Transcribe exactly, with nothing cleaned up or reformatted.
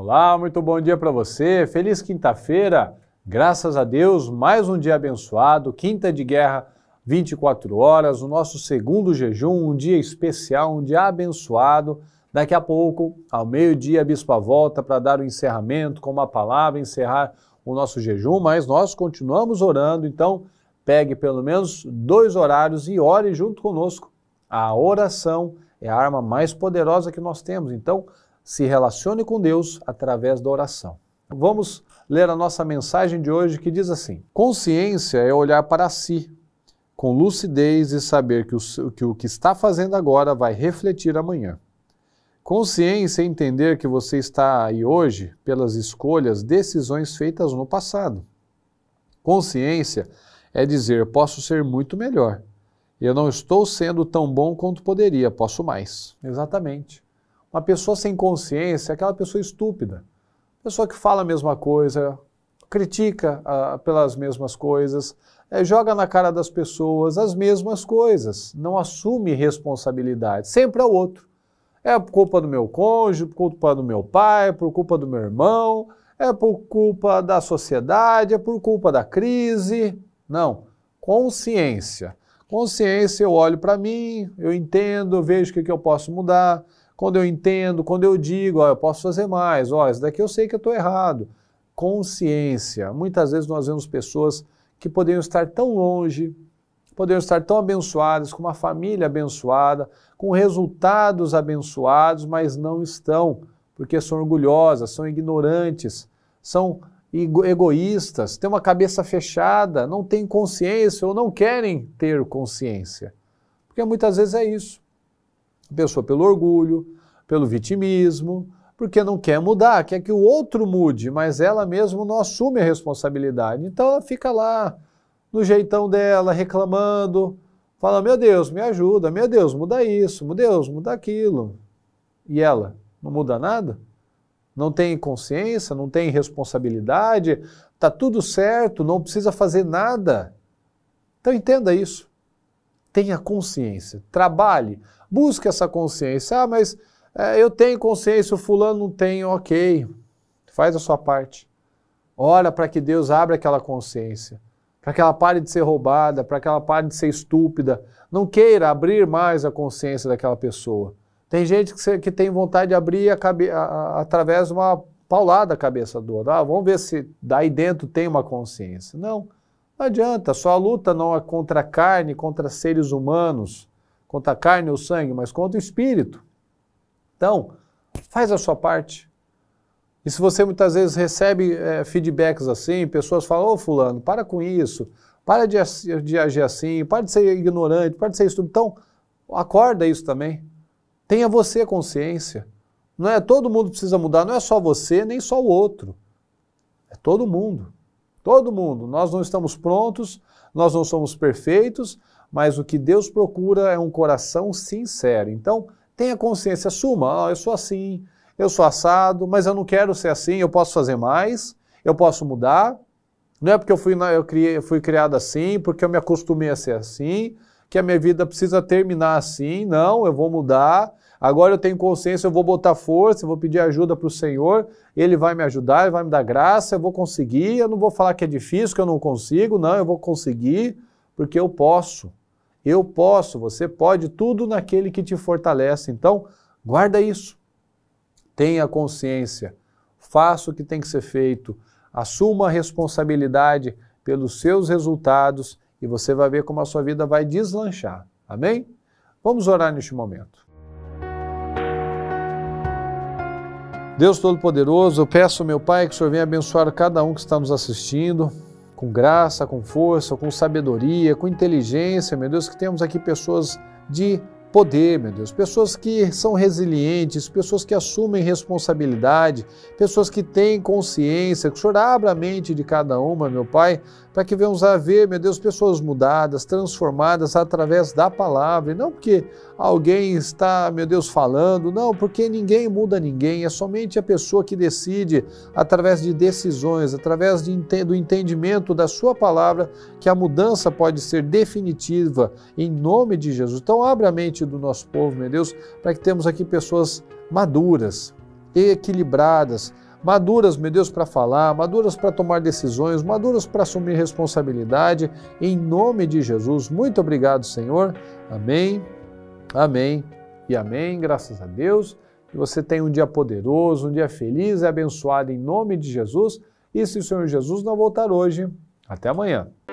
Olá, muito bom dia para você, feliz quinta-feira, graças a Deus, mais um dia abençoado, quinta de guerra, vinte e quatro horas, o nosso segundo jejum, um dia especial, um dia abençoado. Daqui a pouco, ao meio-dia, a Bispa volta para dar o encerramento com uma palavra, encerrar o nosso jejum, mas nós continuamos orando, então pegue pelo menos dois horários e ore junto conosco. A oração é a arma mais poderosa que nós temos, então se relacione com Deus através da oração. Vamos ler a nossa mensagem de hoje que diz assim: consciência é olhar para si, com lucidez e saber que o que, o que está fazendo agora vai refletir amanhã. Consciência é entender que você está aí hoje pelas escolhas, decisões feitas no passado. Consciência é dizer, posso ser muito melhor. Eu não estou sendo tão bom quanto poderia, posso mais. Exatamente. Uma pessoa sem consciência é aquela pessoa estúpida. Pessoa que fala a mesma coisa, critica ah, pelas mesmas coisas, é, joga na cara das pessoas as mesmas coisas, não assume responsabilidade, sempre é o outro. É por culpa do meu cônjuge, por culpa do meu pai, por culpa do meu irmão, é por culpa da sociedade, é por culpa da crise. Não, consciência. Consciência, eu olho para mim, eu entendo, eu vejo o que, que eu posso mudar. Quando eu entendo, quando eu digo, ó, eu posso fazer mais, ó, isso daqui eu sei que eu estou errado. Consciência. Muitas vezes nós vemos pessoas que poderiam estar tão longe, poderiam estar tão abençoadas, com uma família abençoada, com resultados abençoados, mas não estão, porque são orgulhosas, são ignorantes, são egoístas, têm uma cabeça fechada, não têm consciência ou não querem ter consciência. Porque muitas vezes é isso. A pessoa pelo orgulho, pelo vitimismo, porque não quer mudar, quer que o outro mude, mas ela mesma não assume a responsabilidade. Então ela fica lá, no jeitão dela, reclamando, fala, meu Deus, me ajuda, meu Deus, muda isso, meu Deus, muda aquilo. E ela não muda nada? Não tem consciência, não tem responsabilidade, está tudo certo, não precisa fazer nada. Então entenda isso. Tenha consciência, trabalhe, busque essa consciência. Ah, mas é, eu tenho consciência, o fulano não tem, ok. Faz a sua parte. Ora para que Deus abra aquela consciência, para que ela pare de ser roubada, para que ela pare de ser estúpida. Não queira abrir mais a consciência daquela pessoa. Tem gente que, que tem vontade de abrir a cabe, a, a, através de uma paulada a cabeça do outro. Ah, vamos ver se daí dentro tem uma consciência. Não. Não adianta, sua luta não é contra a carne, contra seres humanos, contra a carne ou sangue, mas contra o espírito. Então, faz a sua parte. E se você muitas vezes recebe é, feedbacks assim, pessoas falam, ô fulano, para com isso, para de, de agir assim, para de ser ignorante, para de ser estúpido. Então, acorda isso também. Tenha você consciência. Não é todo mundo precisa mudar, não é só você, nem só o outro. É todo mundo. Todo mundo. Nós não estamos prontos, nós não somos perfeitos, mas o que Deus procura é um coração sincero. Então, tenha consciência, assuma, oh, eu sou assim, eu sou assado, mas eu não quero ser assim, eu posso fazer mais, eu posso mudar. Não é porque eu fui, eu criei, eu fui criado assim, porque eu me acostumei a ser assim, que a minha vida precisa terminar assim. Não, eu vou mudar. Agora eu tenho consciência, eu vou botar força, eu vou pedir ajuda para o Senhor, Ele vai me ajudar, Ele vai me dar graça, eu vou conseguir, eu não vou falar que é difícil, que eu não consigo, não, eu vou conseguir, porque eu posso. Eu posso, você pode, tudo naquele que te fortalece. Então, guarda isso. Tenha consciência, faça o que tem que ser feito, assuma a responsabilidade pelos seus resultados e você vai ver como a sua vida vai deslanchar. Amém? Vamos orar neste momento. Deus Todo-Poderoso, eu peço, meu Pai, que o Senhor venha abençoar cada um que está nos assistindo, com graça, com força, com sabedoria, com inteligência, meu Deus, que temos aqui pessoas de poder, meu Deus, pessoas que são resilientes, pessoas que assumem responsabilidade, pessoas que têm consciência, que o Senhor abra a mente de cada uma, meu Pai, para que venhamos a ver, meu Deus, pessoas mudadas, transformadas através da palavra, e não porque alguém está, meu Deus, falando, não, porque ninguém muda ninguém, é somente a pessoa que decide, através de decisões, através de, do entendimento da sua palavra, que a mudança pode ser definitiva, em nome de Jesus. Então, abra a mente do nosso povo, meu Deus, para que temos aqui pessoas maduras, equilibradas, maduras, meu Deus, para falar, maduras para tomar decisões, maduras para assumir responsabilidade, em nome de Jesus. Muito obrigado, Senhor. Amém, amém e amém. Graças a Deus. Que você tenha um dia poderoso, um dia feliz e abençoado em nome de Jesus. E se o Senhor Jesus não voltar hoje, até amanhã.